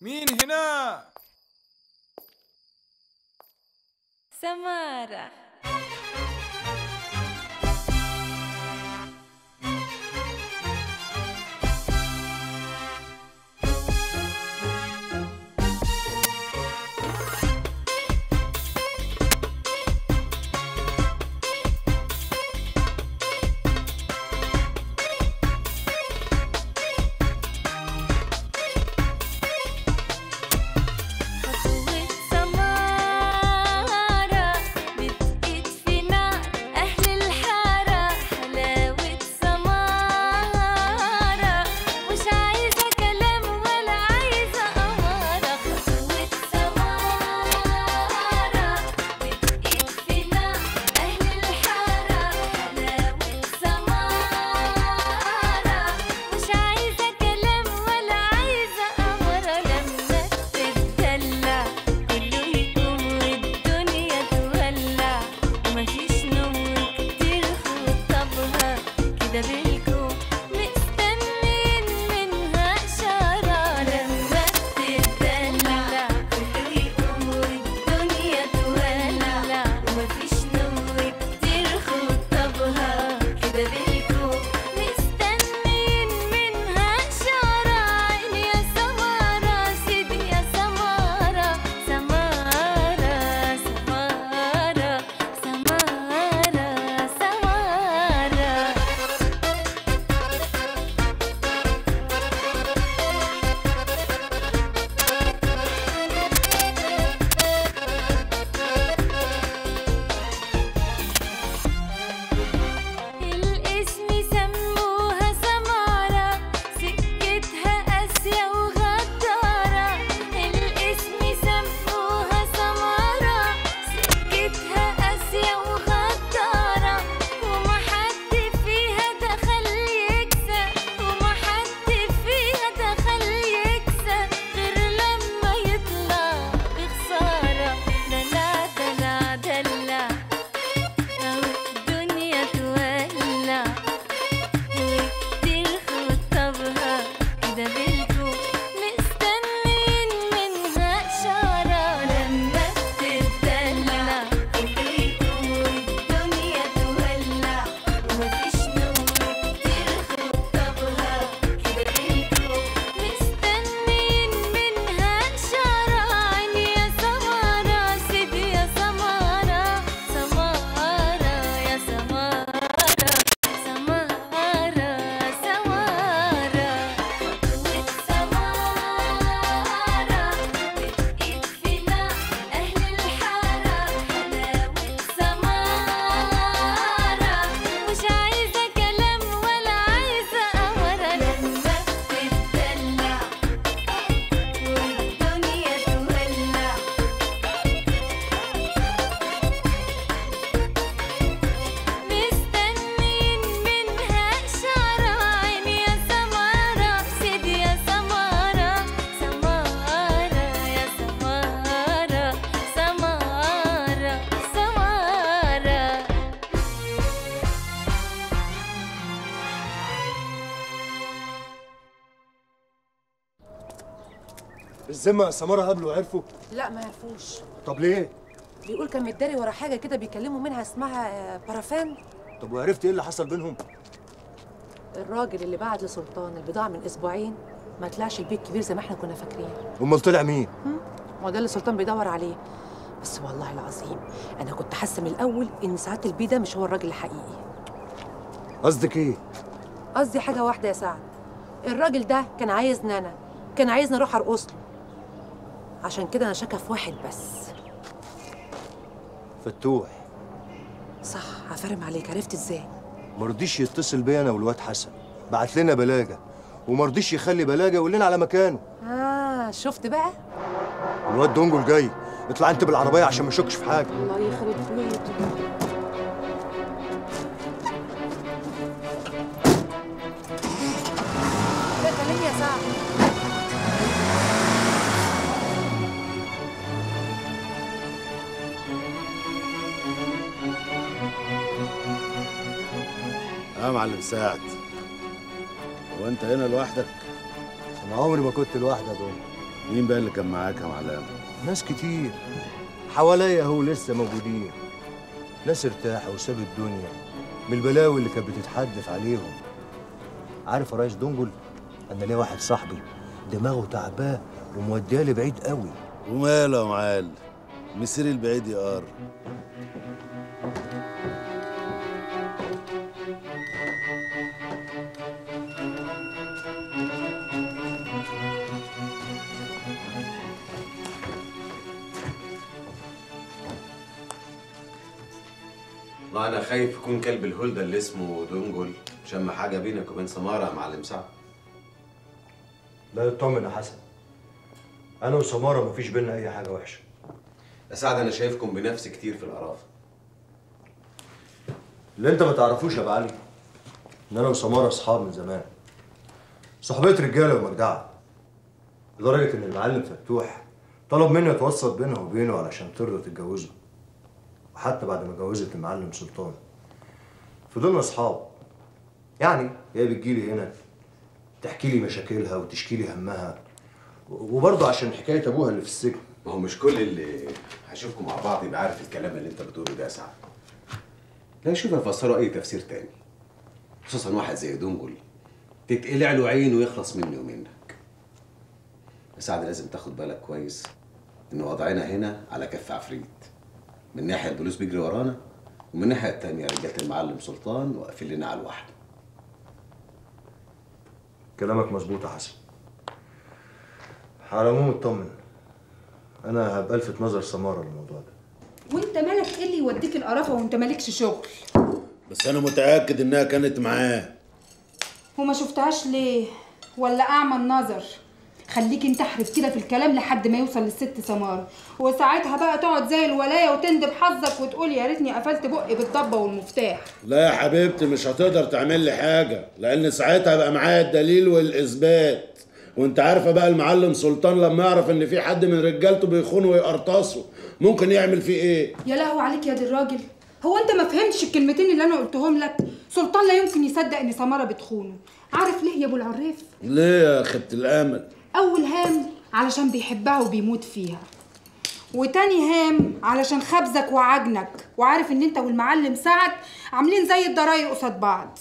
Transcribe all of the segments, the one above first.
مين هنا؟ سمارة. الذمة سمارة قابله وعرفوا؟ لا ما عرفوش. طب ليه؟ بيقول كان متداري ورا حاجه كده بيكلموا منها اسمها بارافان. طب وعرفت ايه اللي حصل بينهم؟ الراجل اللي بعت لسلطان البضاعه من اسبوعين ما طلعش البيت كبير زي ما احنا كنا فاكرين. امال طلع مين؟ ما ده اللي سلطان بيدور عليه. بس والله العظيم انا كنت حاسه من الاول ان سعاده البيه ده مش هو الراجل الحقيقي. قصدك ايه؟ قصدي حاجه واحده يا سعد. الراجل ده كان عايزني انا، كان عايزني اروح ارقص له. عشان كده انا شاكه في واحد بس. فتوح. صح، عفارم عليك، عرفت ازاي؟ مرضيش يتصل بيا انا والواد حسن، بعت لنا بلاجه ومرضيش يخلي بلاجه يقول لنا على مكانه. شفت بقى؟ الواد دونجل جاي، اطلع انت بالعربيه عشان ما يشكش في حاجه. الله يخرب بيته. كلمني يا سعد. يا معلم سعد، هو انت هنا لوحدك؟ انا عمري ما كنت لوحدي يا دونجل. مين بقى اللي كان معاك يا معلم؟ ناس كتير حواليا اهو لسه موجودين. ناس ارتاحوا وسابوا الدنيا من البلاوي اللي كانت بتتحدف عليهم. عارف يا ريس دنجل، انا ليا واحد صاحبي دماغه تعباه وموديه لي بعيد قوي. وماله يا معلم؟ مسير البعيد يقار. والله انا خايف يكون كلب الهولدا اللي اسمه دونجل شم حاجه بينك وبين سماره يا معلم سعد. لا اطمن يا حسن، انا وسماره مفيش بينا اي حاجه وحشه. يا سعد انا شايفكم بنفس كتير في القرافه. اللي انت ما تعرفوش يا ابو علي ان انا وسماره اصحاب من زمان، صحبيه رجاله ومجدعه، لدرجه ان المعلم فتوح طلب مني اتوسط بينها وبينه علشان ترضى تتجوزه. وحتى بعد ما اتجوزت المعلم سلطان فضلنا اصحاب. يعني هي بتجيلي هنا تحكي لي مشاكلها وتشكي لي همها، وبرضه عشان حكايه ابوها اللي في السجن. ما هو مش كل اللي هيشوفكم مع بعض يبقى عارف الكلام اللي انت بتقوله ده يا سعد. لا يشوف يفسره اي تفسير تاني، خصوصا واحد زي دونجل تتقلع له عين ويخلص مني ومنك. يا سعد لازم تاخد بالك كويس ان وضعنا هنا على كف عفريت. من ناحيه البوليس بيجري ورانا، ومن الناحيه التانيه رجاله المعلم سلطان واقفين لنا على الواحده. كلامك مظبوط يا حسن. على العموم اطمن، انا هبقى الفت نظر سماره للموضوع ده. وانت مالك ايه اللي يوديك القرافه وانت مالكش شغل؟ بس انا متاكد انها كانت معاه. وما شفتهاش ليه؟ ولا اعمى النظر؟ خليك انت احرف كده في الكلام لحد ما يوصل للست سماره، وساعتها بقى تقعد زي الولايه وتندب حظك وتقول يا ريتني قفلت بقي بالضبه والمفتاح. لا يا حبيبتي مش هتقدر تعمل لي حاجه، لان ساعتها بقى معايا الدليل والاثبات. وانت عارفه بقى المعلم سلطان لما يعرف ان في حد من رجالته بيخونه ويقرطصه ممكن يعمل فيه ايه؟ يا لهو عليك يا دي الراجل، هو انت ما فهمتش الكلمتين اللي انا قلتهم لك؟ سلطان لا يمكن يصدق ان سماره بتخونه. عارف ليه يا ابو العريف؟ ليه يا خبت الامل؟ اول هام علشان بيحبها وبيموت فيها، وتاني هام علشان خبزك وعجنك، وعارف ان انت والمعلم سعد عاملين زي الضراير قصاد بعض.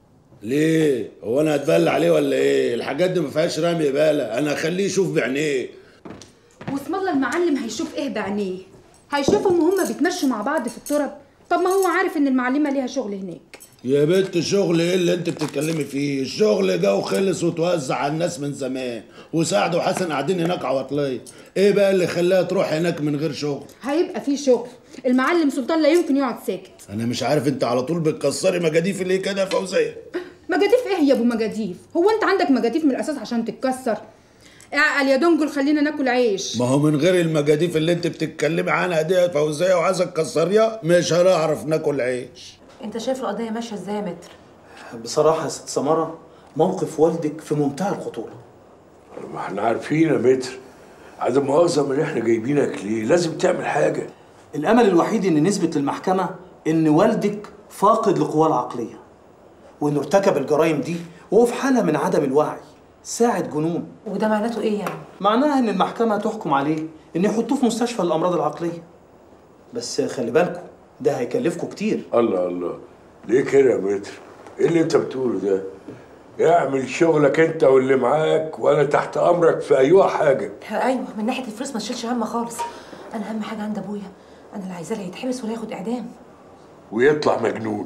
ليه؟ هو انا هتبلى عليه ولا ايه؟ الحاجات دي ما فيهاش رمي بالة، انا هخليه يشوف بعينيه. واسم الله المعلم هيشوف ايه بعينيه؟ هيشوفهم وهم بيتمشوا مع بعض في الترب. طب ما هو عارف ان المعلمه ليها شغل هناك. يا بنت شغل ايه اللي انت بتتكلمي فيه؟ الشغل جه وخلص وتوزع على الناس من زمان، وسعد وحسن قاعدين هناك عواطليه. ايه بقى اللي خلاها تروح هناك من غير شغل؟ هيبقى في شغل، المعلم سلطان لا يمكن يقعد ساكت. انا مش عارف انت على طول بتكسري مجاديف ليه كده يا فوزيه؟ مجاديف ايه يا ابو مجاديف؟ هو انت عندك مجاديف من الاساس عشان تتكسر؟ اعقل يا دنجل، خلينا ناكل عيش. ما هو من غير المجاديف اللي انت بتتكلمي عنها دي يا فوزيه وعايزه تكسريها مش هنعرف ناكل عيش. انت شايف القضيه ماشيه ازاي يا متر؟ بصراحة يا ست سمرة موقف والدك في منتهى الخطورة. ما احنا عارفين يا متر، عدم مؤاخذة من احنا جايبينك ليه؟ لازم تعمل حاجة. الأمل الوحيد إن نثبت للمحكمة إن والدك فاقد لقواه العقلية، وإنه ارتكب الجرائم دي وهو في حالة من عدم الوعي، ساعة جنون. وده معناته ايه يعني؟ معناها إن المحكمة تحكم عليه إن يحطوه في مستشفى الأمراض العقلية. بس خلي بالكم ده هيكلفكم كتير. الله الله، ليه كده يا متر؟ ايه اللي انت بتقوله ده؟ اعمل شغلك انت واللي معاك وانا تحت امرك في اي حاجه. ايوه، من ناحيه الفلوس ما تشيلش هم خالص. انا اهم حاجه عند ابويا، انا اللي عايزاه لا يتحبس ولا ياخد اعدام. ويطلع مجنون.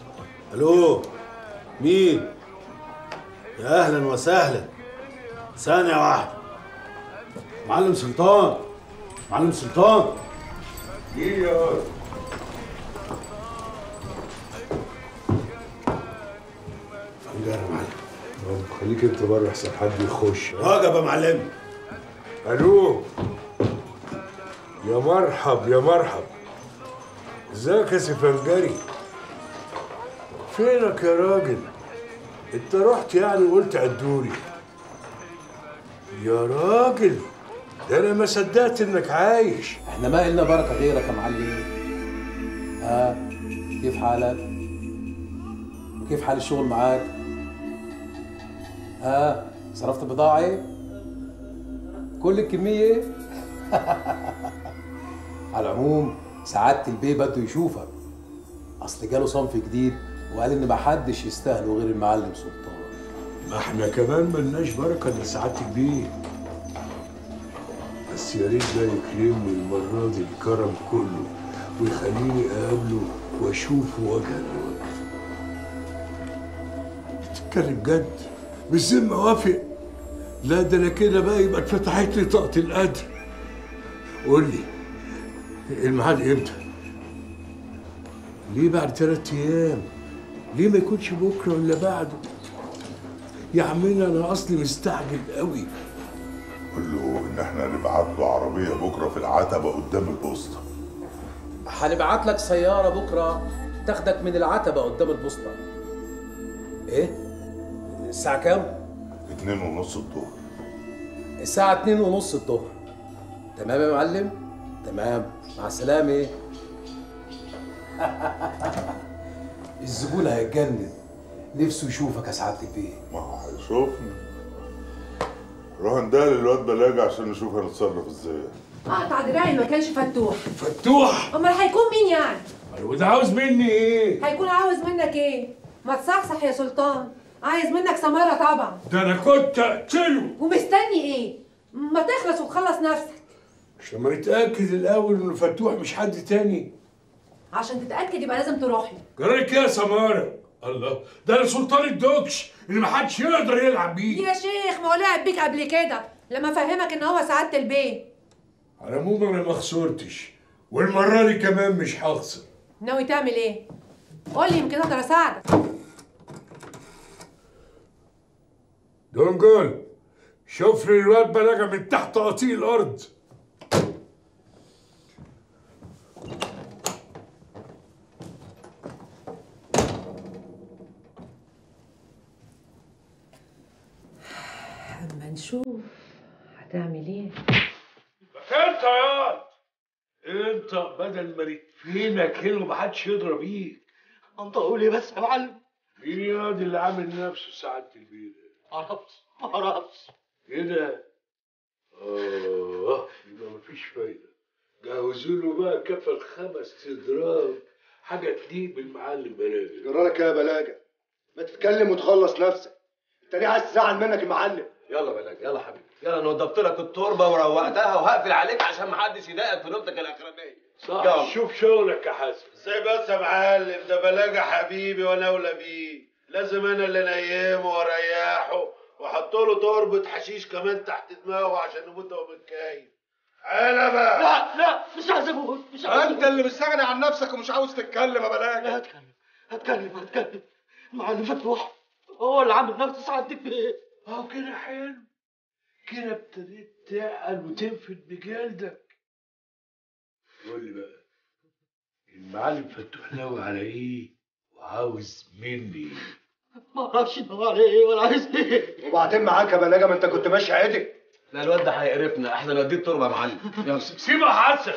الو، مين؟ يا اهلا وسهلا. ثانيه واحده. معلم سلطان، معلم سلطان. ايه يا واد؟ فنجان يا معلم. خليك انت بره احسن حد يخش. راجب يا معلم. الو، يا مرحب يا مرحب. ازيك يا سفنجري؟ فينك يا راجل؟ انت رحت يعني وقلت عدولي. يا راجل ده انا ما صدقت انك عايش. احنا ما إلنا بركه غيرك يا معلم. كيف حالك؟ وكيف حال الشغل معاك؟ صرفت بضاعة؟ كل الكميه ايه؟ على العموم سعاده البيه بده يشوفك، اصل جاله صنف جديد وقال ان محدش يستاهله غير المعلم سلطان. ما احنا كمان ملناش بركه الا سعادتك بيه. بس يا ريت ده يكرمني المره دي الكرم كله ويخليني اقابله واشوفه وجها لوجه. بتتكلم جد؟ بالذمه وافق؟ لا ده انا كده بقى يبقى اتفتحت لي طاقه القدر. قول لي الميعاد امتى؟ ليه بعد 3 ايام؟ ليه ما يكونش بكره ولا بعده؟ يا عمنا انا اصلي مستعجل قوي. قول له ان احنا هنبعت له عربيه بكره في العتبه قدام البوسطه. هنبعت لك سياره بكره تاخدك من العتبه قدام البوسطه. ايه؟ الساعه كام؟ 2:30 الظهر. الساعه 2:30 الظهر. تمام يا معلم؟ تمام، مع السلامه. ايه؟ الزبون هيتجنن، نفسه يشوفك يا سعاده البيه. ما هو هيشوفني. روح ندهلي الواد بلاجة عشان نشوف هنتصرف ازاي. اقطع دراعي ما كانش فتوح. فتوح؟ امال هيكون مين يعني؟ وده عاوز مني ايه؟ هيكون عاوز منك ايه؟ ما تصحصح يا سلطان، عايز منك سمارة طبعا. ده انا كنت اقتله. ومستني ايه؟ ما تخلص وتخلص نفسك. مش لما نتاكد الاول انه فتوح مش حد تاني؟ عشان تتأكد يبقى لازم تروح له. جرالك ايه يا سماره؟ الله، ده انا سلطان الدوكش اللي محدش يقدر يلعب بيه. يا شيخ ما هو لعب بيك قبل كده لما فهمك ان هو سعادة البيه. على العموم انا ما خسرتش، والمره دي كمان مش هخسر. ناوي تعمل ايه؟ قول لي يمكن اقدر اساعدك. دونجل، شوف لي الواد بلاجة من تحت قطيع الارض. اما نشوف هتعمل ايه. انت يا انت بدل ما نتفينك هنا ومحدش يضرب بيك. انت قول ايه بس يا معلم؟ مين يا اللي عامل نفسه سعاده البيه ده؟ معرفش كده؟ يبقى مفيش فايده. جهزوا له بقى كفل 5 اضراب، حاجه تليق بالمعلم بلاجة. جرالك يا بلاجة؟ ما تتكلم وتخلص نفسك. انت ليه عايز تزعل منك المعلم؟ يلا بلاجة، يلا حبيبي، يلا انا وضبت لك التربه وروقتها وهقفل عليك عشان محدش يضايقك في نوبتك الاخرانيه. صح، يلا. شوف شغلك يا حسن. ازاي بس يا معلم؟ ده بلاجة حبيبي وانا اولى بيه، لازم انا اللي انيمه واريحه واحط له تربة حشيش كمان تحت دماغه عشان يموت وهو متكيف. عنبة. لا مش عايز اموت، مش عايز. انت اللي مستغني عن نفسك ومش عاوز تتكلم يا بلاجة. هتكلم. معلم فتوح هو اللي عامل نفسه سعادتك بايه؟ كده حلو، كده ابتديت تعقل وتنفد بجلدك. قول لي بقى، المعلم فتوح ناوي على ايه وعاوز مني؟ ما اعرفش ناوي على ايه ولا عايز ايه. وبعدين معاك يا بلاجة، ما انت كنت ماشي عادي. لا الواد ده هيقرفنا، احنا نوديه التربه يا معلم. يلا سيبها حسن.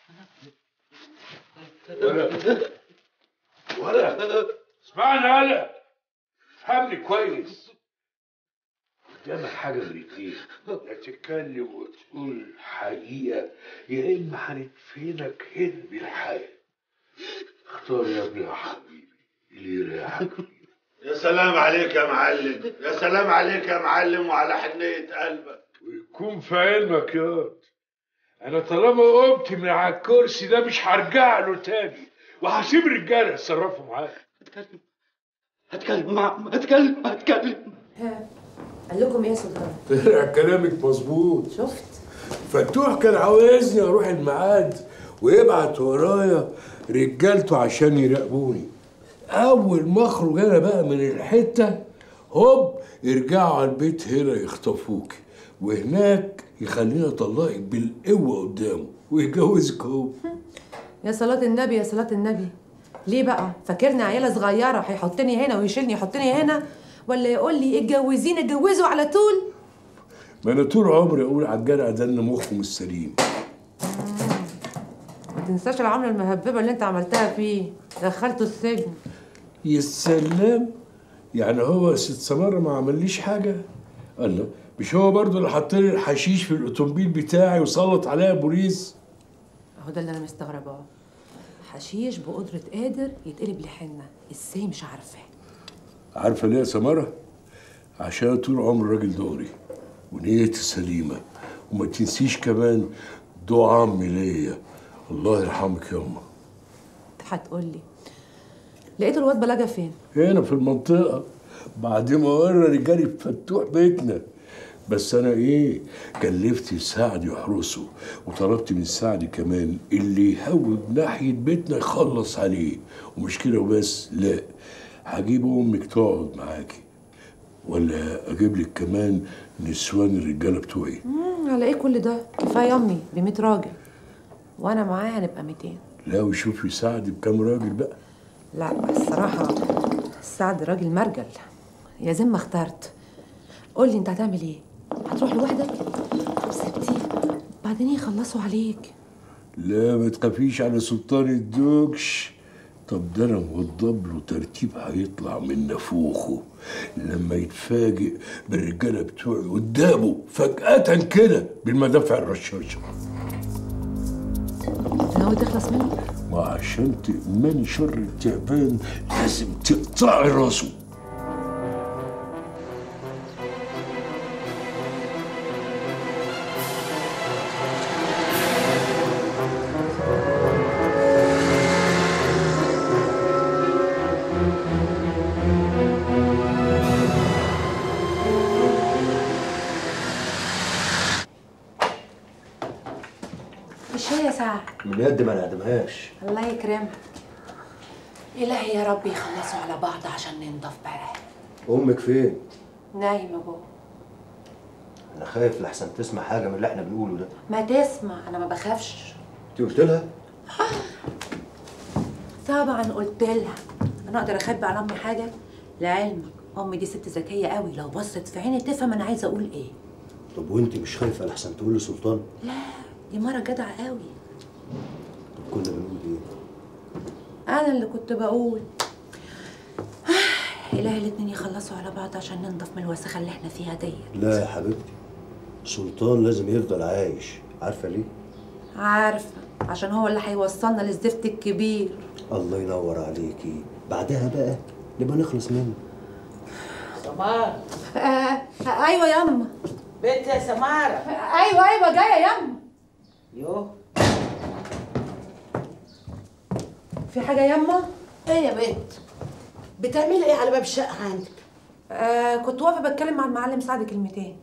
ولا اسمعني هلا، افهمني كويس. قدامك حاجه من الاتنين، يا تتكلم وتقول الحقيقه يا اما هندفنك هنا بالحياه. اختار يا ابني يا حبيبي اللي يريحك. يا سلام عليك يا معلم، يا سلام عليك يا معلم وعلى حنية قلبك. ويكون في علمك يا واد، انا طالما قمت من على الكرسي ده مش هرجع له تاني، وهسيب رجاله يتصرفوا معاك. هتكلم. ها قال لكم ايه يا سلطان؟ طلع كلامك مظبوط. شفت؟ فتوح كان عاوزني اروح الميعاد ويبعت ورايا رجالته عشان يراقبوني. اول ما اخرج انا بقى من الحته هوب يرجعوا على البيت هنا يخطفوك، وهناك يخليني اطلقك بالقوه قدامه ويجوزك هو. يا صلاة النبي يا صلاة النبي، ليه بقى؟ فاكرني عيالة صغيرة هيحطني هنا ويشيلني يحطني هنا، ولا يقول لي اتجوزيني اتجوزوا على طول؟ ما انا طول عمري اقول على الجدع ده ان مخه مش سليم. ما تنساش العملة المهببة اللي انت عملتها فيه، دخلته السجن. يا سلام، يعني هو ست سمارة ما عمليش حاجة؟ الله، مش هو برضو اللي حط لي الحشيش في الاوتومبيل بتاعي وسلط عليها البوليس؟ اهو ده اللي انا مستغرباه. حشيش بقدرة قادر يتقلب لحنة، ازاي مش عارفة. عارفه ليه يا سماره؟ عشان طول عمر راجل دغري ونيتي سليمه، وما تنسيش كمان دعاء عمي ليا، الله يرحمك يا امه. هتقول لي لقيت الواد بلاجة فين؟ هنا في المنطقه، بعد ما ورى رجالي فتوح بيتنا. بس انا ايه، كلفت سعد يحرسه، وطلبت من سعد كمان اللي يهوب ناحيه بيتنا يخلص عليه. ومش كده وبس، لا، هجيب امك تقعد معاكي، ولا اجيب لك كمان نسوان الرجاله بتوعي. على ايه كل ده؟ كفايه امي ب 100 راجل وانا معاها هنبقى 200. لا، وشوفي سعد بكام راجل بقى. لا الصراحه سعد راجل مرجل، يا زين ما اخترت. قول لي انت هتعمل ايه؟ هتروح لوحدك؟ طب سبتيه بعدين يخلصوا عليك. لا ما تخافيش على سلطان الدوكش. طب ده انا موضب له ترتيب هيطلع من نافوخه لما يتفاجئ بالرجاله بتوعي قدامه فجأة كده بالمدافع الرشاشه. ناوي تخلص منه؟ ما عشان تأمني شر التعبان لازم تقطعي راسه. الشاي يا سعد. من يد ما نقدمهاش. الله يكرمك. إلهي يا رب يخلصوا على بعض عشان ننضف بقى. امك فين؟ نايمة جوه. انا خايف لحسن تسمع حاجه من اللي احنا بنقوله ده. ما تسمع، أنا ما بخافش. انت قلت لها؟ طبعا قلت لها. أنا أقدر أخبي على أمي حاجة؟ لعلمك أمي دي ست ذكية قوي، لو بصت في عيني تفهم أنا عايزة أقول إيه. طب وانت مش خايفه لحسن تقول لسلطان؟ لا دي مرة جدعة قوي. طب كنا بنقول ايه؟ أنا اللي كنت بقول إلهي الاتنين يخلصوا على بعض عشان ننضف من الوسخة اللي احنا فيها ديت. لا يا حبيبتي، سلطان لازم يفضل عايش. عارفه ليه؟ عارفة، عشان هو اللي هيوصلنا للزفت الكبير. الله ينور عليكي. بعدها بقى نبقى نخلص منه. سمارة. أيوة ياما. بنت يا سمارة. أيوة جاية ياما. يوه. في حاجة ياما؟ ايه يا بنت؟ بتعملي ايه على باب الشقة عندك؟ كنت واقفة بتكلم مع المعلم سعد كلمتين.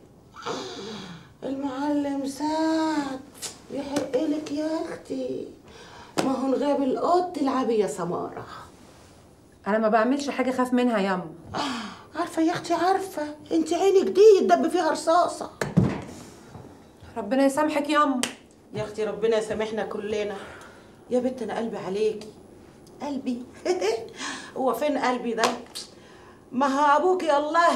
المعلم سعد يحق لك يا اختي، ما هو غاب القط تلعبي يا سمارة. أنا ما بعملش حاجة خاف منها ياما. عارفة يا اختي، عارفة انت عينك دي يتدب فيها رصاصة. ربنا يسامحك ياما. يا اختي ربنا يسامحنا كلنا. يا بنت انا قلبي عليكي. قلبي هو فين قلبي ده؟ ما هو ابوكي الله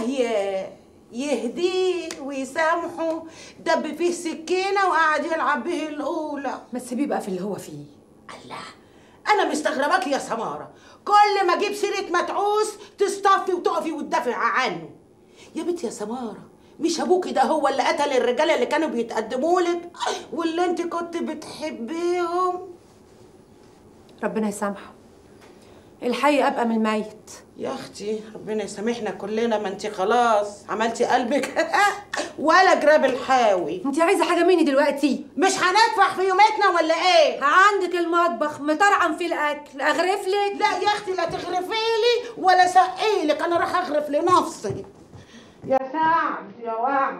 يهديه ويسامحه، دب فيه سكينه وقعد يلعب به الاولى. ما تسيبيه بقى في اللي هو فيه. الله، انا مستغرباكي يا سماره، كل ما اجيب سيره متعوس تصطفي وتقفي وتدافع عنه. يا بنت يا سماره، مش ابوكي ده هو اللي قتل الرجاله اللي كانوا بيتقدموا لك واللي انت كنت بتحبيهم؟ ربنا يسامحه، الحي ابقى من الميت. يا اختي ربنا يسامحنا كلنا، ما انت خلاص عملتي قلبك ولا جراب الحاوي. انت عايزه حاجه مني دلوقتي؟ مش هندفع في يومتنا ولا ايه؟ عندك المطبخ مطرعم فيه الاكل، اغرف لك؟ لا يا اختي، لا تغرفي لي ولا سقي لك، انا راح اغرف لنفسي. يا سعد يا وعد.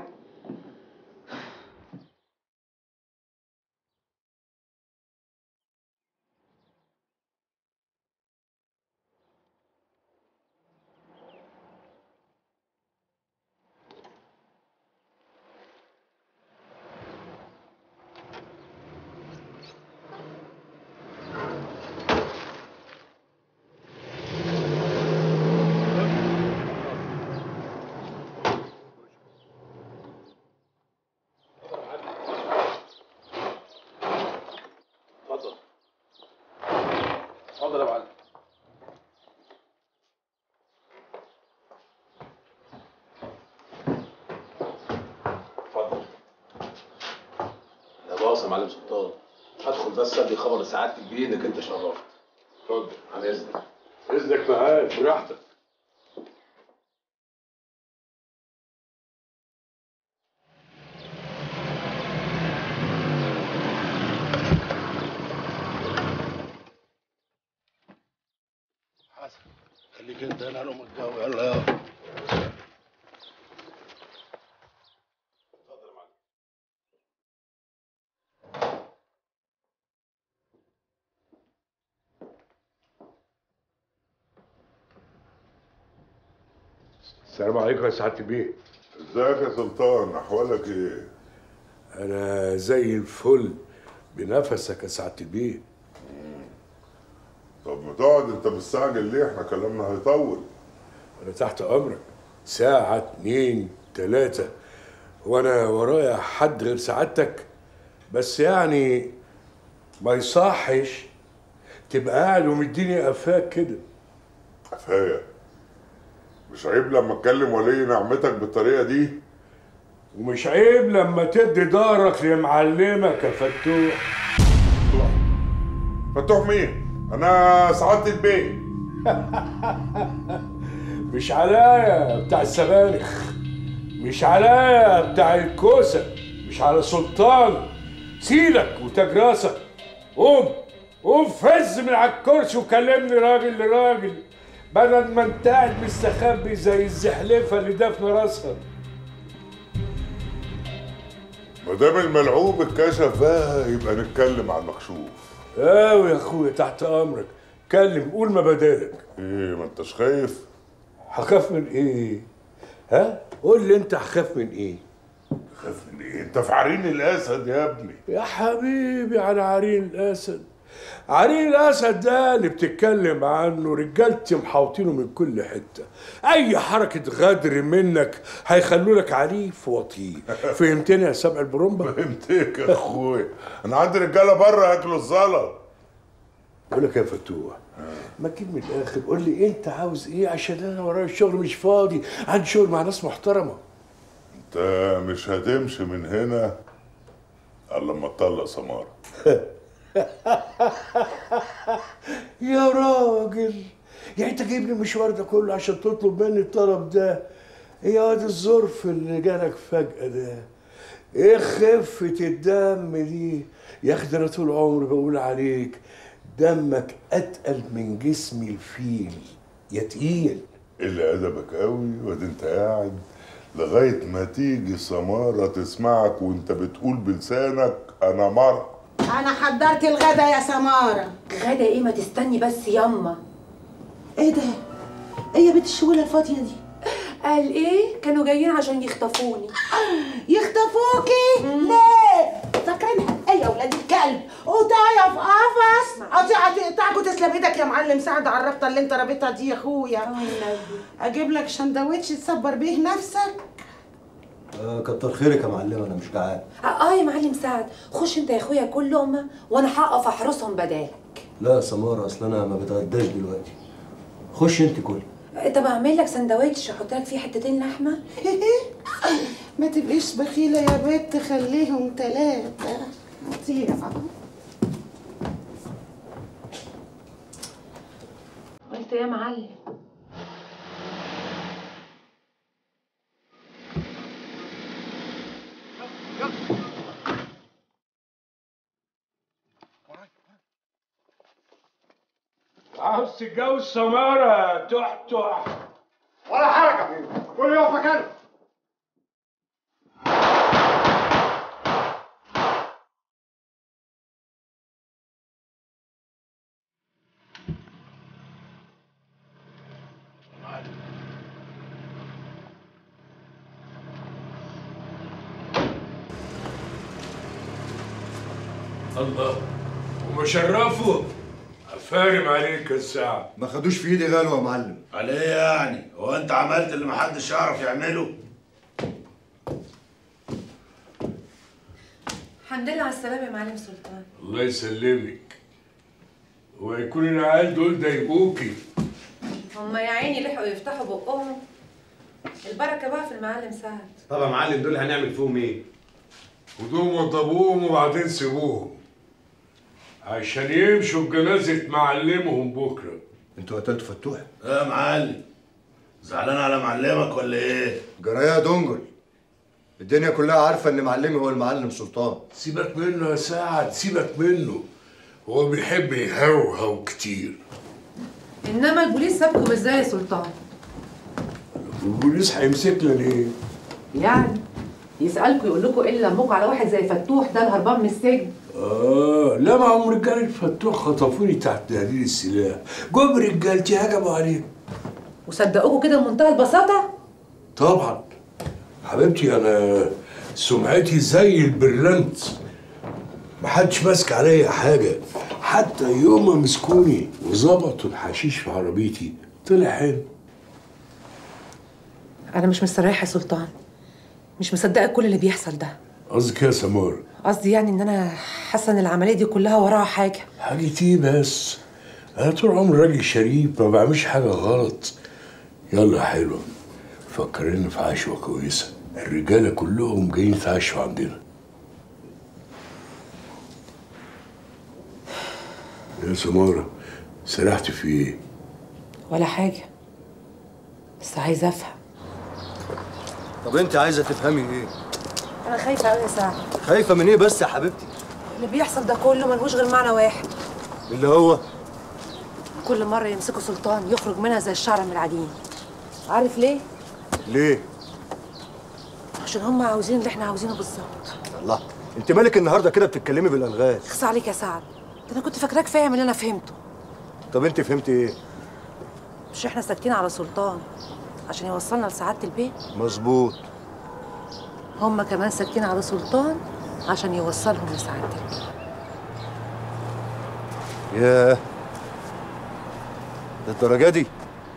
يا معلم سلطان. هدخل بس ادي خبر لسعادة البيه انك انت شرفت. اتفضل. على اذنك. اذنك معاك براحتك. حسن خليك انت هنا لهم الجو. يلا يلا. السلام عليكم يا سعاده البيه. ازيك يا سلطان؟ احوالك ايه؟ انا زي الفل بنفسك يا سعاده البيه. طب ما تقعد، انت مستعجل ليه؟ احنا كلامنا هيطول. انا تحت امرك. ساعه 2 3 وانا ورايا حد غير سعادتك؟ بس يعني ما يصحش تبقى قاعد ومديني قفاك كده. قفايا؟ مش عيب لما اتكلم ولي نعمتك بالطريقه دي؟ ومش عيب لما تدي ظهرك لمعلمك يا فتوح. فتوح مين؟ انا سعاده البيه. مش عليا بتاع السبانخ، مش عليا بتاع الكوسه، مش على سلطان. سيدك وتاج راسك. قوم فز من على الكرسي وكلمني راجل لراجل، بدل ما انت قاعد مستخبي زي الزحلفه اللي دافنه راسها. ما دام الملعوب اتكشف بقى يبقى نتكلم عن المكشوف. اوي يا اخويا تحت امرك. كلم، قول ما بدالك. ايه ما انتش خايف؟ هخاف من ايه؟ ها؟ قول لي انت هخاف من ايه؟ خاف من ايه؟ انت في عرين الاسد يا ابني. يا حبيبي على عرين الاسد. عرين الاسد ده اللي بتتكلم عنه رجالتي محاوطينه من كل حته. اي حركه غدر منك هيخلوا لك عريف وطيء. فهمتني يا سبع البرومبا؟ فهمتك يا اخويا. انا عندي رجاله بره ياكلوا الزلط. بقول لك يا فتوح، ما تجيب من الاخر قول لي انت عاوز ايه، عشان انا ورايا الشغل مش فاضي، عندي شغل مع ناس محترمه. انت مش هتمشي من هنا الا لما تطلق سماره. يا راجل، يعني انت جايب لي المشوار ده كله عشان تطلب مني الطلب ده؟ ايه يا واد الظرف اللي جالك فجأة ده؟ ايه خفة الدم دي؟ يا اخي ده انا طول عمري بقول عليك دمك اتقل من جسم الفيل يا تقيل. اللي ادبك قوي وادي انت قاعد لغايه ما تيجي سماره تسمعك وانت بتقول بلسانك انا مرة. انا حضرت الغدا يا سماره. غدا ايه؟ ما تستني بس ياما. ايه ده؟ ايه يا بنت الشوله الفاضيه دي؟ قال ايه؟ كانوا جايين عشان يخطفوني. يخطفوكي؟ ليه؟ فاكرينها ايه يا ولاد الكلب؟ قطايه في قفص. هتقطعك وتسلم ايدك يا معلم سعد على الربطه اللي انت رابطها دي يا اخويا. اجيب لك سندوتش تصبر بيه نفسك. كتر خيرك يا معلم، انا مش جعان. يا معلم سعد، خش انت يا اخويا كل لقمه وانا هقف احرسهم بدالك. لا يا سماره، اصل انا ما بتغداش دلوقتي. خش انت كلي. طب اعمل لك سندوتش احط لك فيه حتتين لحمه. ما تبقيش بخيله يا بنت، خليهم 3 قطيعه. قلت يا معلم. عاوز تتجوز سمارة تحتح ولا حركه، كل يقف مكانه. الله ومشرفه. فارم عليك الساعة. ما خدوش في ايدي غلوه يا معلم. على ايه يعني؟ هو انت عملت اللي محدش يعرف يعمله؟ الحمد لله على السلامه يا معلم سلطان. الله يسلمك. ويكون العيال دول ضايقوكي. هما يا عيني لحقوا يفتحوا بقهم. البركه بقى في المعلم سعد. طب يا معلم دول هنعمل فيهم ايه؟ خدوهم وضبوهم وبعدين سيبوهم عشان يمشوا بجنازة معلمهم بكرة. انتوا قتلتوا فتوح؟ يا معلم زعلان على معلمك ولا ايه؟ جرايه يا دنجل، الدنيا كلها عارفه ان معلمي هو المعلم سلطان. سيبك منه يا سعد، سيبك منه، هو بيحب يهوهو كتير. انما البوليس سابكم ازاي يا سلطان؟ البوليس هيمسكنا ليه؟ يعني يسألكوا يقول لكم ايه اللي لمكوا على واحد زي فتوح ده الهربان من السجن؟ لا ما هم رجالة فتوح خطفوني تحت تهديد السلاح، جم رجالتي هجموا عليهم. وصدقوكوا كده بمنتهى البساطة؟ طبعا حبيبتي انا سمعتي زي البرلنت، محدش ماسك عليا حاجة، حتى يوم ما مسكوني وظبطوا الحشيش في عربيتي طلع حلو. أنا مش مستريحة يا سلطان، مش مصدقة كل اللي بيحصل ده. قصدك ايه يا سمارة؟ قصدي يعني إن أنا حاسة إن العملية دي كلها وراها حاجة. حاجة ايه بس؟ أنا طول عمري راجل شريف ما بعملش حاجة غلط. يلا يا حلوة، فكرنا في عشوة كويسة، الرجالة كلهم جايين يتعشوا عندنا. يا سمارة سرحت في ايه؟ ولا حاجة، بس عايزة أفهم. طب انت عايزه تفهمي ايه؟ أنا خايفة أوي يا سعد. خايفه من ايه بس يا حبيبتي؟ اللي بيحصل ده كله ملهوش غير معنى واحد، اللي هو كل مرة يمسكوا سلطان يخرج منها زي الشعر من العجين. عارف ليه؟ ليه؟ عشان هم عاوزين اللي احنا عاوزينه بالظبط. الله، انت مالك النهارده كده بتتكلمي بالالغاز؟ اخصى عليك يا سعد، ده انا كنت فاكراك فاهم اللي انا فهمته. طب انت فهمتي ايه؟ مش احنا ساكتين على سلطان عشان يوصلنا لسعادة البيت؟ مظبوط. هم كمان ساكتين على سلطان عشان يوصلهم لسعادة البيت. ياه، للدرجة دي؟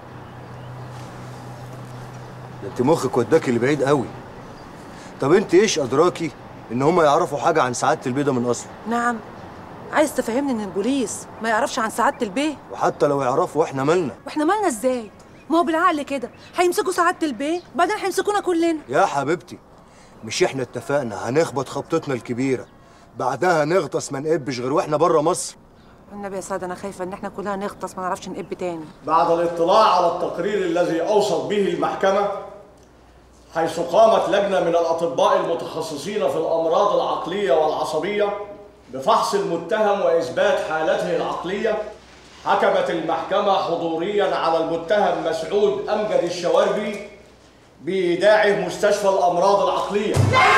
ده انت مخك وداكي لبعيد قوي. طب انت ايش ادراكي ان هم يعرفوا حاجة عن سعادة البيه ده من اصله؟ نعم، عايز تفهمني ان البوليس ما يعرفش عن سعادة البيه؟ وحتى لو يعرفوا احنا مالنا؟ واحنا مالنا ازاي؟ ما هو بالعقل كده هيمسكوا سعادة البيه وبعدين هيمسكونا كلنا. يا حبيبتي، مش احنا اتفقنا هنخبط خبطتنا الكبيرة بعدها نغطس ما نقبش غير واحنا بره مصر؟ والنبي يا سعد انا خايفة ان احنا كلنا نغطس ما نعرفش نقب تاني. بعد الاطلاع على التقرير الذي أوصت به المحكمة، حيث قامت لجنة من الأطباء المتخصصين في الأمراض العقلية والعصبية بفحص المتهم وإثبات حالته العقلية، حكمت المحكمة حضورياً على المتهم مسعود أمجد الشواربي بإيداعه مستشفى الأمراض العقلية.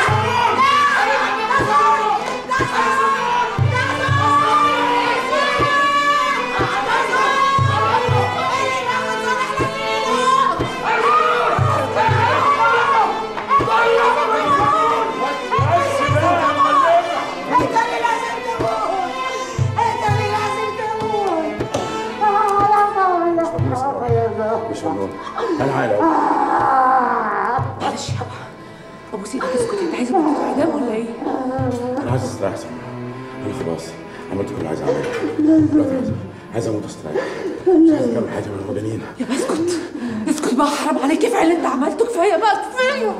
مش مجنون، انا عارف. معلش يابا، ابو سيدي اسكت، انت عايز ابوك اعدام ولا ايه؟ انا عايز استريح سامي، انا خلاص عملت كل اللي عايز اعمله، دلوقتي عايز اموت استريح، مش عايز اكمل حياتي من المجانين. يابا اسكت اسكت بقى، حرام عليك، كفايه اللي انت عملته، كفايه بقى كفايه.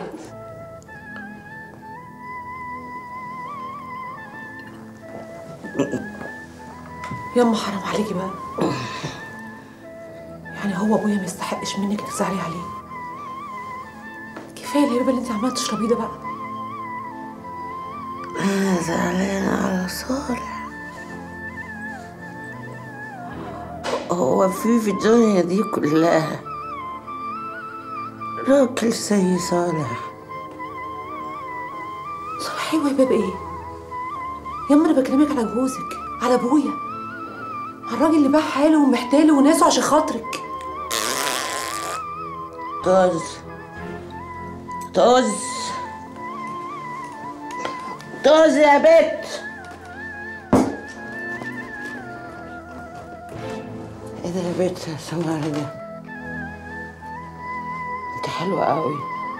ياما حرام عليكي بقى، يعني هو ابويا ما يستحقش منك تزعلي عليه؟ كفايه الهرب اللي انت عماله تشربيه ده بقى. انا زعلانه على صالح، هو في الدنيا دي كلها راجل زي صالح؟ صالح ايوه يا بابا، ايه ياما انا بكلمك على جوزك، على ابويا، على الراجل اللي باع حاله ومحتاله وناسه عشان خاطرك. طز طز طز يا بت. ايه ده يا بت يا سمارة ده؟ انت حلوة قوي،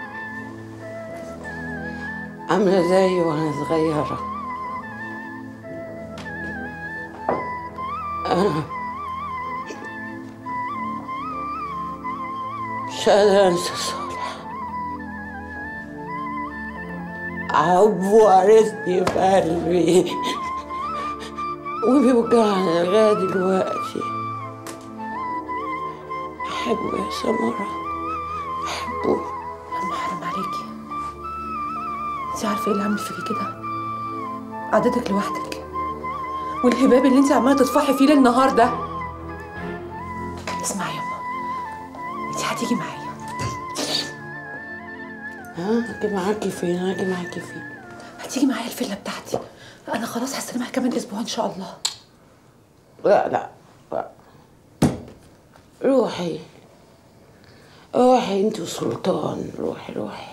عاملة زي وانا صغيرة. انا مش قادرة انسى صالح، حب وارثني في قلبي وبيوجعني لغاية دلوقتي. بحبه يا سمرة، بحبه. أما حرام عليكي، انت عارفة ايه اللي عامل فيكي كده؟ قعدتك لوحدك والهباب اللي انت عمالة تطفحي فيه ليل نهار ده. اسمعي يما، انت هتيجي معايا. هاجي معاكي فين؟ هاجي معاكي فين؟ هتيجي معايا الفيلا بتاعتي، انا خلاص هستلمها كمان اسبوع ان شاء الله. لا لا لا، روحي روحي انت وسلطان، روحي روحي.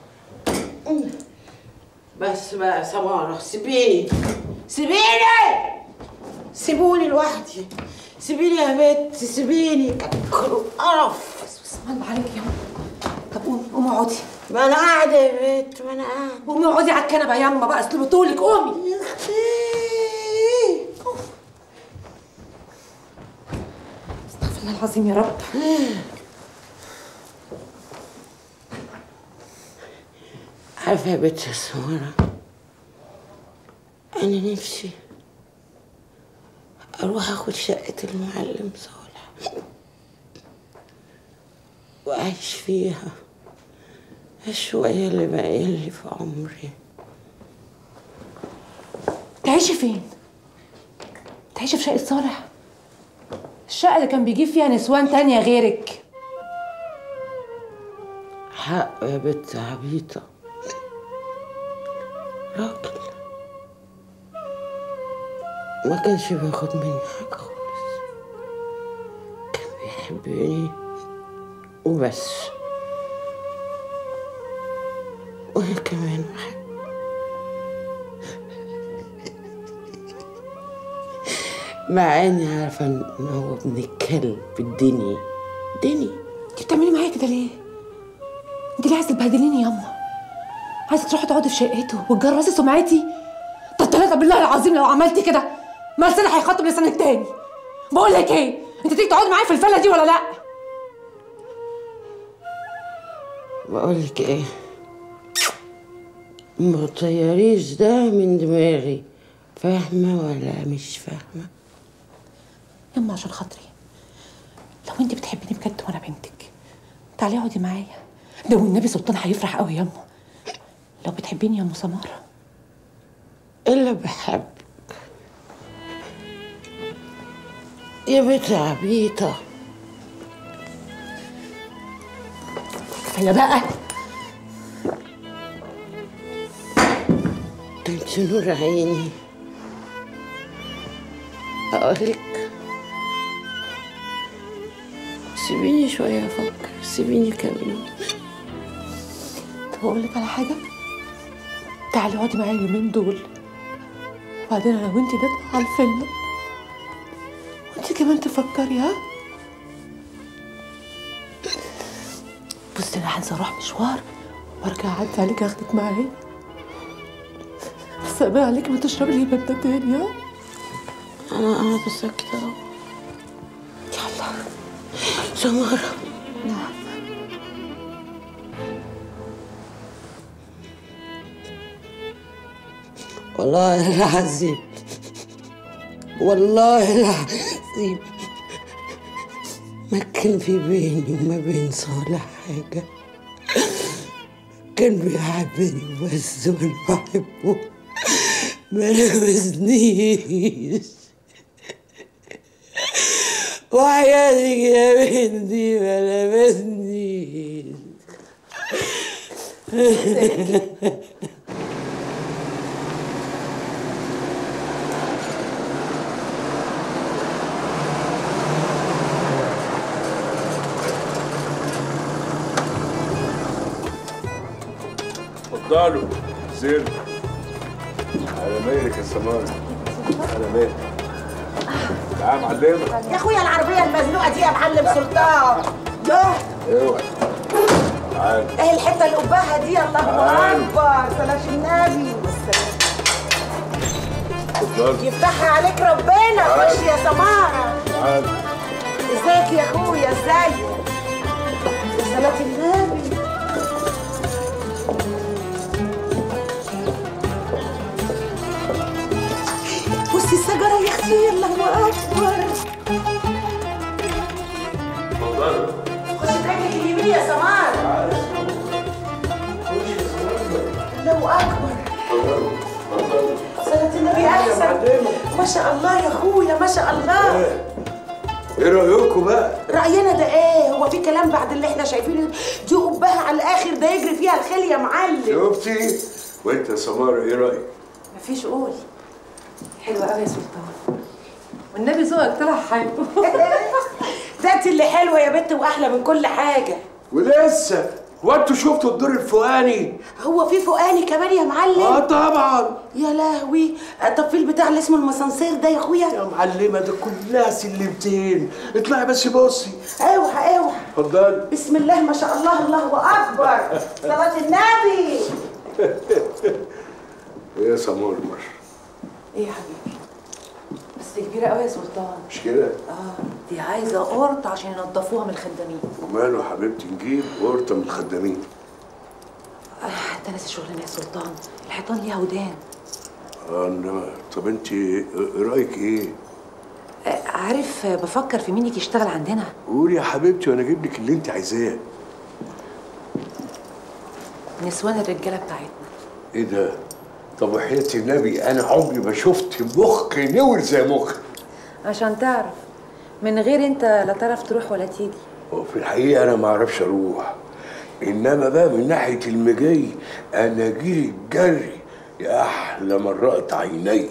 بس بقى سمارة، سيبيني سيبيني، سيبوني لوحدي، سيبيني يا بنت، سيبيني. قرف. اسمع عليك يا ماما. طب قومي اقعدي. ما انا قاعده يا بنت، ما انا قاعده. قومي اقعدي على الكنبه يا اما بقى، اصل بطولك. قومي يا اختي. استغفر الله العظيم يا رب. عارفه يا بنت يا سمارة، انا نفسي اروح اخد شقه المعلم صالح واعيش فيها الشويه اللي باقيلي في عمري. تعيشي فين؟ تعيشي في شقه صالح؟ الشقه اللي كان بيجيب فيها نسوان تانية غيرك. حق يا بنت عبيطه، راجل ما كانش بياخد مني حاجة خالص، كان بيحبني وبس، وانا كمان بحب. مع اني عارفة ان هو ابن الكلب الدني. انت بتعملي معايا كده ليه؟ انت ليه عايزه تبهدليني ياما؟ عايزه تروحي تقعدي في شقته وتجرسي سمعتي؟ طب ثلاثة بالله العظيم لو عملتي كده ما لساني هيخاطب لسانك تاني. بقول لك ايه، انت تيجي تقعدي معايا في الفله دي ولا لا؟ بقول لك ايه، ما تطيريش ده من دماغي، فاهمه ولا مش فاهمه؟ ياما عشان خاطري، لو انت بتحبيني بجد وانا بنتك تعالي اقعدي معايا، ده والنبي سلطان هيفرح قوي ياما. لو بتحبيني يا ام سمارة. الا بحبك يا بنت عبيطه. كفايه بقى. ده انت نور عيني. اقولك سيبيني شويه افكر، سيبيني كمان. طب اقول لك على حاجه، تعالي اقعدي معايا اليومين دول وبعدين انا وانتي نطلع على الفيلا وانتي كمان تفكري. ها بصي، انا هنزل اروح مشوار وارجع اعدي عليك اخدك معايا، بس امان عليكي ما تشربي الهباب ده تاني. ها انا قاعده ساكته اهو. يلا سمارة. نعم. والله العظيم، والله العظيم ما كان في بيني وما بين صالح حاجة، كان بيحبني بس وانا بحبه، ما لمسنيش. وحياتك يا بنتي ما لمسنيش. اتفضلوا زين. على مالك يا سمارة، على مالك. تعال معلمة. يا اخويا العربية المزنوقة دي يا معلم سلطان. اوعى. تعال. ايه الحتة اللي قباها دي؟ الله أكبر، صلاة النبي. اتفضل. يفتحها عليك ربنا. خش يا سمارة. تعال. ازيك يا اخويا؟ ازيك؟ صلاة النبي. ايه يا سمارة؟ الله اكبر. صلاة النبي احسن. ما شاء الله يا اخويا، ما شاء الله. ايه رايكم بقى؟ راينا ده ايه؟ هو في كلام بعد اللي احنا شايفينه؟ دي قبها على الاخر، ده يجري فيها الخيل يا معلم. شفتي؟ وانت يا سمارة ايه رايك؟ مفيش قول. حلوة قوي يا سلطان، والنبي ذوقك طلع حلو. ده انت اللي حلوه يا بنت واحلى من كل حاجه. ولسه هو انتوا شفتوا الدور الفوقاني؟ هو في فوقاني كمان يا معلم؟ طبعا. يا لهوي. طب في البتاع اللي اسمه المسانسير ده يا اخويا؟ يا معلمه ده كلها سلمتين، اطلعي بس بصي. اوعى اوعى. اتفضلي. بسم الله ما شاء الله، الله اكبر. صلاة النبي. ايه يا سمار؟ ايه يا حبيبي؟ بس كبيرة قوي يا سلطان. مش كده؟ دي عايزة قرط عشان ينضفوها من الخدامين. وماله يا حبيبتي، نجيب قرطة من الخدامين. انت ناسي شغلنا يا سلطان، الحيطان ليها ودان. انما طب انت رايك ايه؟ عارف بفكر في مين يجي يشتغل عندنا. قولي يا حبيبتي وانا اجيب لك اللي انت عايزاه. نسوان الرجاله بتاعتنا. ايه ده؟ طب وحياة النبي انا عمري ما شفت مخ نور زي مخ. عشان تعرف من غير انت لا تعرف تروح ولا تيجي. وفي الحقيقه انا ما اعرفش اروح، انما بقى من ناحيه المجي انا جيلي الجري يا احلى من رأت عيني.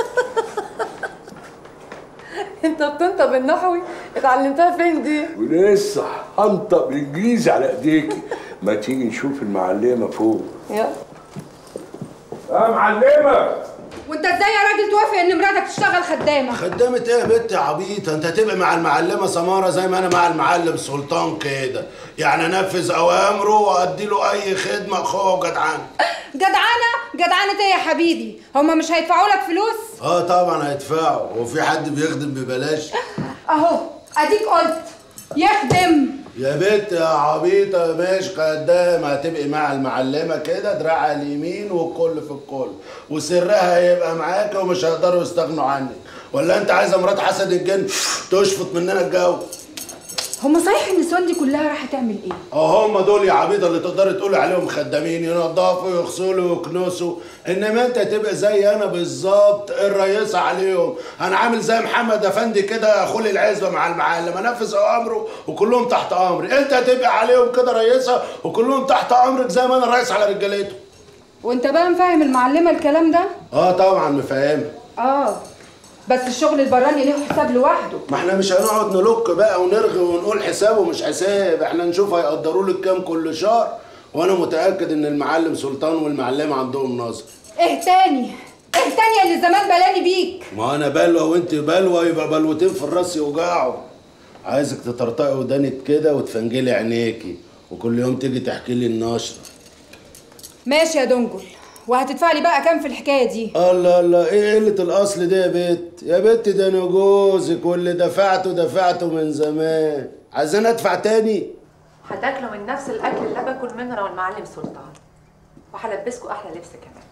انت بتنطق بالنحوي؟ اتعلمتها فين دي؟ ولسه هنطق بالانجليزي على ايديكي. ما تيجي نشوف المعلمه فوق. يلا يا معلمه. وانت ازاي يا راجل توافق ان مراتك تشتغل خدامه؟ خدامة ايه يا بنت يا عبيطه؟ انت هتبقى مع المعلمه سماره زي ما انا مع المعلم سلطان كده، يعني انفذ اوامره وادي له اي خدمه اخوه وجدعانه. جدعانه ايه يا حبيبي؟ هما مش هيدفعوا لك فلوس؟ طبعا هيدفعوا، هو في حد بيخدم ببلاش؟ اهو اديك قلت يخدم. يا بنت يا عبيطه مش خدام، هتبقي مع المعلمه كده دراعها اليمين والكل في الكل، وسرها هيبقى معاك ومش هيقدروا يستغنوا عنك. ولا انت عايزه مرات حسد الجن تشفط مننا الجو؟ هما صحيح النسوان دي كلها راح تعمل ايه؟ هم دول يا عبيطه اللي تقدري تقولي عليهم خدامين، ينضفوا ويغسلوا ويكنسوا، انما انت تبقى زي انا بالظبط الرئيسه عليهم. انا عامل زي محمد افندي كده اخولي العزبه مع المعلم، انفذ اوامره وكلهم تحت امري. انت هتبقى عليهم كده رئيسه وكلهم تحت امرك زي ما انا رئيس على رجالته. وانت بقى مفهم المعلمه الكلام ده؟ طبعا مفهمها. بس الشغل البراني ليه حساب لوحده. ما احنا مش هنقعد نلوك بقى ونرغي ونقول حساب ومش حساب، احنا نشوف هيقدروا لك كام كل شهر، وانا متاكد ان المعلم سلطان والمعلمه عندهم نظر. ايه تاني اللي زمان بلاني بيك؟ ما انا بلوى وانت بلوى، يبقى بلوتين في الراس يوجعوا. عايزك تطرطقي ودانك كده وتفنجلي عينيكي، وكل يوم تيجي تحكي لي النشره. ماشي يا دنجل، وهتدفع لي بقى كام في الحكايه دي؟ الله ايه قله الاصل دي يا بت ده انا جوزك، واللي دفعته من زمان، عايزين ادفع تاني؟ هتاكلوا من نفس الاكل اللي باكل منه انا والمعلم سلطان، وهلبسكوا احلى لبس كمان،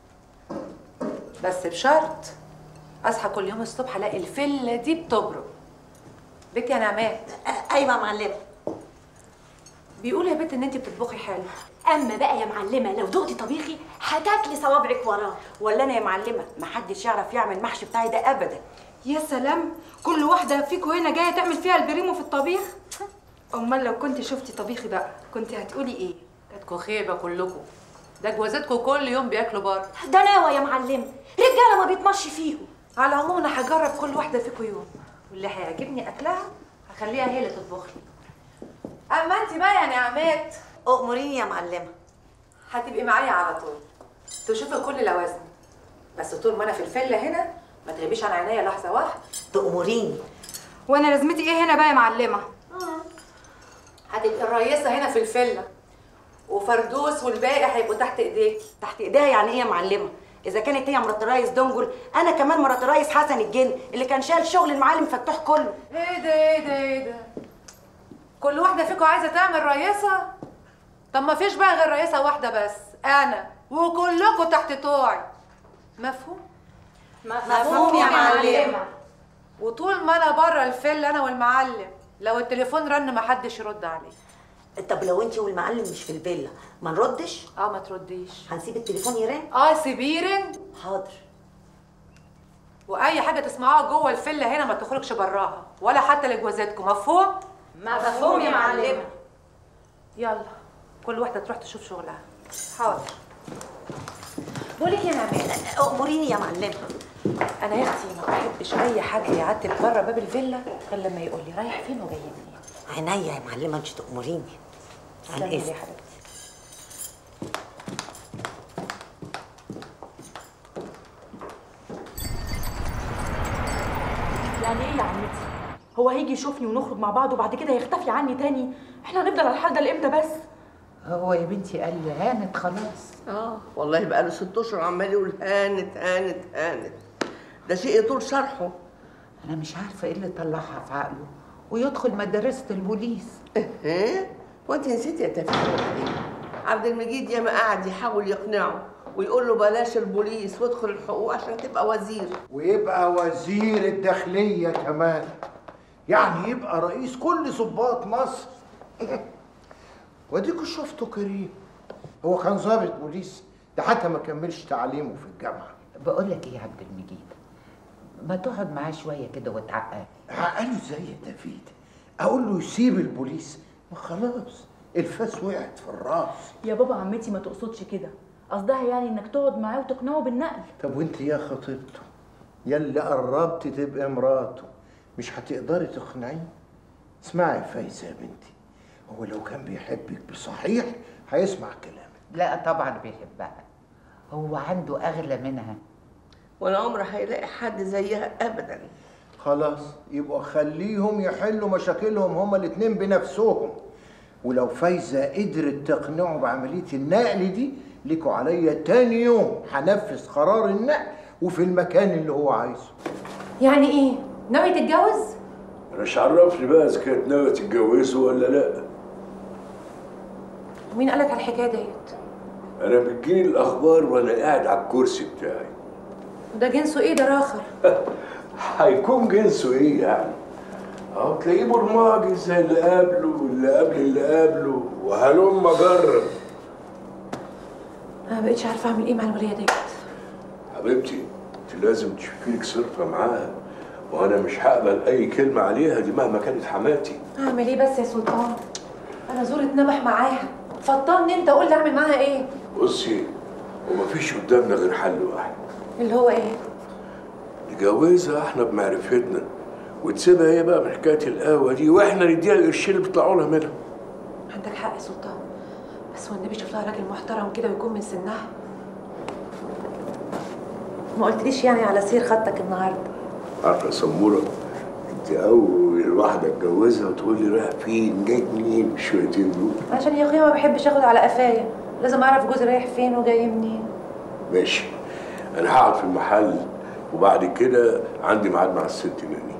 بس بشرط اصحى كل يوم الصبح الاقي الفله دي بتبرق. بنت يا نعمات. ايوه يا معلمه. بيقولوا يا بنت ان انت بتطبخي حلو. اما بقى يا معلمه لو دقتي طبيخي هتاكلي صوابعك وراه. ولا انا يا معلمه محدش يعرف يعمل المحشي بتاعي ده ابدا. يا سلام، كل واحده فيكوا هنا جايه تعمل فيها البريمو في الطبيخ. امال لو كنت شفتي طبيخي بقى كنت هتقولي ايه؟ كانتكوا خيبه كلكم، ده جوازاتكم كل يوم بياكلوا بره. ده ناوى يا معلمه، رجاله ما بيتمشي فيهم. على العموم انا هجرب كل واحده فيكم يوم، واللي هيعجبني اكلها هخليها هي اللي تطبخ لي. اما انت بقى يا نعمات اؤمريني يا معلمه. هتبقي معايا على طول تشوفي كل لوازمي، بس طول ما انا في الفله هنا ما تغيبيش عن عينيا لحظه واحده. تأمريني. وانا لازمتي ايه هنا بقى يا معلمه؟ هتبقي الرئيسه هنا في الفله، وفردوس والباقي هيبقوا تحت ايديكي. تحت ايديها يعني ايه يا معلمه؟ اذا كانت هي مرات الريس دنجل، انا كمان مرات الريس حسن الجن اللي كان شايل شغل المعلم فتوح كله. ايه ده كل واحده فيكم عايزه تعمل رئيسه؟ طب ما فيش بقى غير رئيسه واحده بس، انا، وكلكم تحت طوعي. مفهوم؟ مفهوم يا معلمه. وطول ما انا بره الفيلا انا والمعلم، لو التليفون رن محدش يرد عليه. طب لو انت والمعلم مش في الفيلا ما نردش؟ ما ترديش. هنسيب التليفون يرن؟ سيبيه يرن. حاضر. واي حاجه تسمعوها جوه الفيلا هنا ما تخرجش براها، ولا حتى لجوازاتكم، مفهوم؟ مفهوم يا معلمه. يلا كل واحده تروح تشوف شغلها. حاضر. بقولك يا نعمان، اموريني يا معلمه. انا يا اختي ما بحبش اي حد يعدي بره باب الفيلا غير لما يقول لي رايح فين وجاي منين. عينيا يا معلمه، انت تأمريني. عن اذن يا حبيبتي. يعني ايه يا عمتي؟ هو هيجي يشوفني ونخرج مع بعض وبعد كده يختفي عني تاني؟ احنا هنفضل على الحال ده لامتى بس؟ هو يا بنتي قال لي هانت خلاص. والله بقى له 6 اشهر عمال يقول هانت هانت هانت. ده شيء يطول شرحه. انا مش عارفه ايه اللي طلعها في عقله ويدخل مدرسه البوليس. ايه؟ وانت نسيتي يا تفكير ايه؟ عبد المجيد ياما قاعد يحاول يقنعه ويقول له بلاش البوليس وادخل الحقوق عشان تبقى وزير. ويبقى وزير الداخليه كمان، يعني يبقى رئيس كل ضباط مصر. واديكوا شفتوا كريم، هو كان ضابط بوليس، ده حتى ما كملش تعليمه في الجامعه. بقول لك ايه يا عبد المجيد، ما تقعد معاه شويه كده وتعقله. عقله ازاي يا دافيد؟ اقول له يسيب البوليس؟ ما خلاص الفاس وقعت في الراس. يا بابا عمتي ما تقصدش كده، قصدها يعني انك تقعد معاه وتقنعه بالنقل. طب وانت يا خطيبته يلي قربت تبقى مراته مش هتقدري تقنعيه؟ اسمعي يا فايزه يا بنتي، هو لو كان بيحبك بصحيح هيسمع كلامك. لا طبعا بيحبها، هو عنده اغلى منها ولا عمره هيلاقي حد زيها ابدا. خلاص يبقوا خليهم يحلوا مشاكلهم هما الاتنين بنفسهم، ولو فايزه قدرت تقنعه بعمليه النقل دي ليكوا عليا تاني يوم هنفذ قرار النقل وفي المكان اللي هو عايزه. يعني ايه؟ ناوي تتجوز؟ انا مش عرفني بقى اذا كانت ناويه تتجوزه ولا لا. ومين قالك على الحكايه ديت؟ انا بتجيني الاخبار وانا قاعد على الكرسي بتاعي. ده جنسه ايه ده راخر؟ هيكون جنسه ايه يعني؟ اهو تلاقيه برماجي زي اللي قبله واللي قبل اللي قبله وهلم اجرب. انا ما بقتش عارفه اعمل ايه مع الوليه ديت. حبيبتي انت لازم تشوفي لك صرفه معاها، وانا مش هقبل اي كلمه عليها دي مهما كانت حماتي. اعمل ايه بس يا سلطان؟ انا زور اتنبح معاها، فطرني انت قول لي اعمل معاها ايه؟ بصي ومفيش قدامنا غير حل واحد. اللي هو ايه؟ نجوزها احنا بمعرفتنا وتسيبها هي بقى من حكايه القهوه دي، واحنا نديها القرشين اللي بيطلعوا لها منها. عندك حق يا سلطان، بس والنبي شوف لها راجل محترم كده ويكون من سنها. ما قلتليش يعني على سير خطك النهارده. عارفه يا سموره، انت اول واحده اتجوزها وتقول لي رايح فين جاي منين الشويتين دول. عشان يا اخويا ما بحبش اخد على قفايا، لازم اعرف جوزي رايح فين وجاي منين. ماشي، انا هقعد في المحل وبعد كده عندي ميعاد مع الست ناني.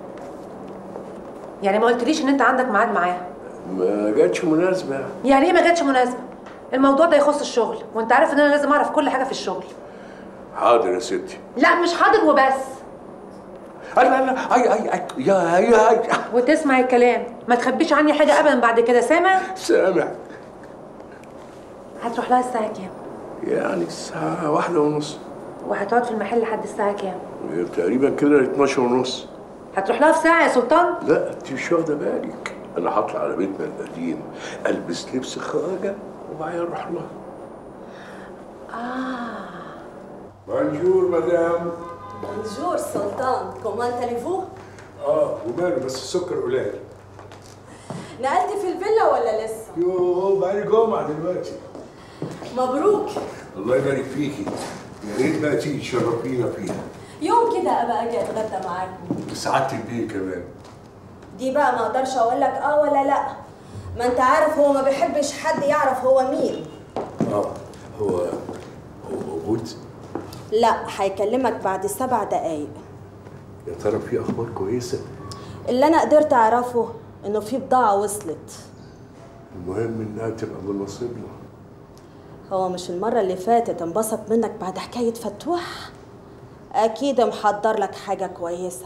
يعني ما قلتليش ان انت عندك ميعاد معاها؟ ما جاتش مناسبه. يعني ايه ما جاتش مناسبه؟ الموضوع ده يخص الشغل، وانت عارف ان انا لازم اعرف كل حاجه في الشغل. حاضر يا ستي. لا مش حاضر وبس. لا اي وتسمع الكلام، ما تخبيش عني حاجه ابدا بعد كده، سامع؟ سامع. هتروح لها الساعه كام؟ يعني الساعه 1:30. وهتقعد في المحل لحد الساعه كام؟ تقريبا كده 12:30. هتروح لها في ساعه يا سلطان؟ لا انت مش واخده بالك، انا هطلع على بيتنا القديم البس لبس خواجه وبعدين اروح لها. بونجور مدام. بونجور سلطان، كومان تاليفو؟ وماله بس السكر قليل. نقلتي في الفيلا ولا لسه؟ يوه بقالي جمعة دلوقتي. مبروك. الله يبارك فيكي، يا ريت بقى تيجي تشرفينا فيها. يوم كده ابقى اجي اتغدى معاكم. سعادة البيه كمان. دي بقى ما اقدرش اقول لك ولا لا، ما انت عارف هو ما بيحبش حد يعرف هو مين. هو موجود؟ لا هيكلمك بعد 7 دقايق. يا ترى في اخبار كويسه؟ اللي انا قدرت اعرفه انه في بضاعه وصلت. المهم انها تبقى من نصيبنا. هو مش المره اللي فاتت انبسط منك بعد حكايه فتوح؟ اكيد محضر لك حاجه كويسه.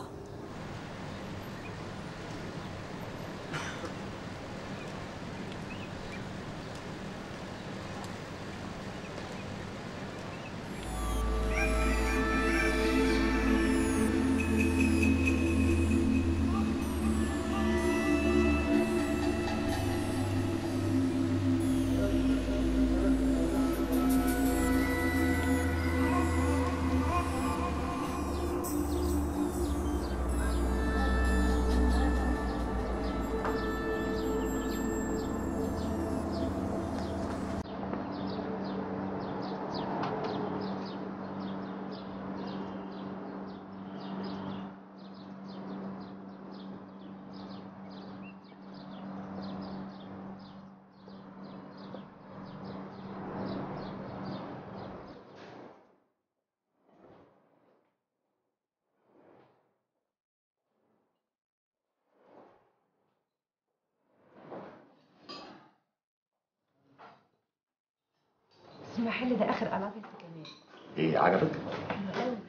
المحل ده اخر قلبت كمان. ايه عجبك؟ حلو قوي.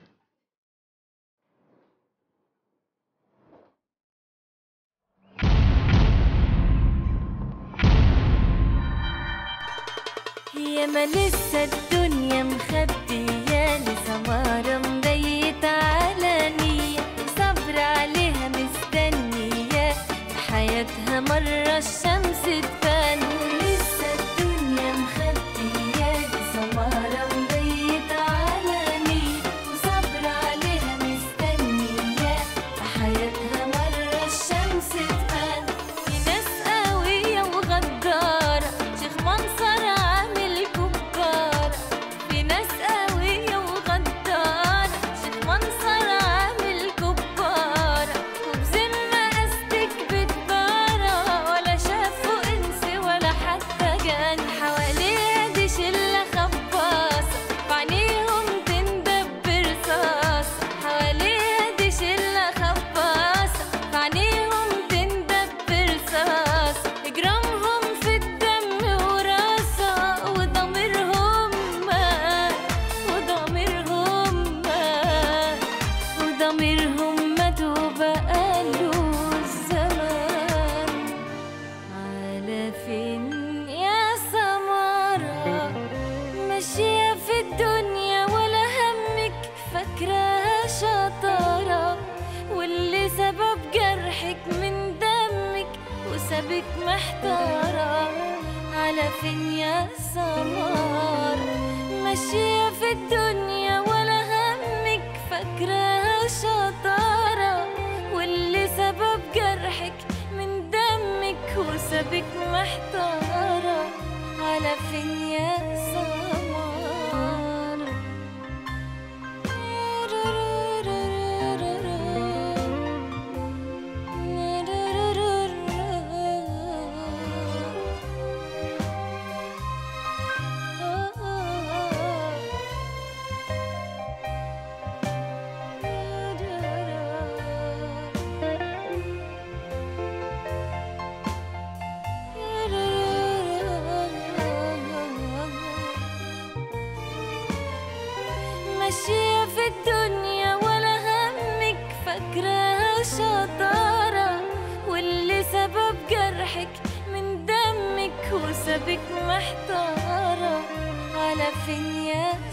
يا ما لسه الدنيا مخبياني سمارة مبيتة على نية صبر عليها مستنية في حياتها مرة الشمس تبان. لسه الدنيا مخبياني سمارة مبيتة على نية وصبر عليها مستنية في حياتها مرة الشمس تبان. في ناس قوية وغدارة شيخ منصر عامل كبارة. في ناس قوية وغدارة شيخ منصر عامل كبارة وبذمة قصدك بتبارة ولا شافوا انس ولا حتى جان. حواليها دي شلة خباصة وعينيهم تندب برصاصة. حواليها دي شلة خباصة وعينيهم تندب برصاصة. اجرامهم في الدم وراسة وضميرهم مات وضميرهم مات وضميرهم مات وبقاله الزمان. على فين يا سمارة ماشية في الدنيا ولا همك فاكراها شطارة واللي سبب جرحك من دمك وسابك محتارة. على فين يا سمارة ماشية في الدنيا ولا همك فاكراها شطارة واللي سبب جرحك من دمك وسابك محتارة. على فين يا سمارة. ماشية في الدنيا ولا همك فاكراها شطارة واللي سبب جرحك من دمك وسابك محتارة. على فين يا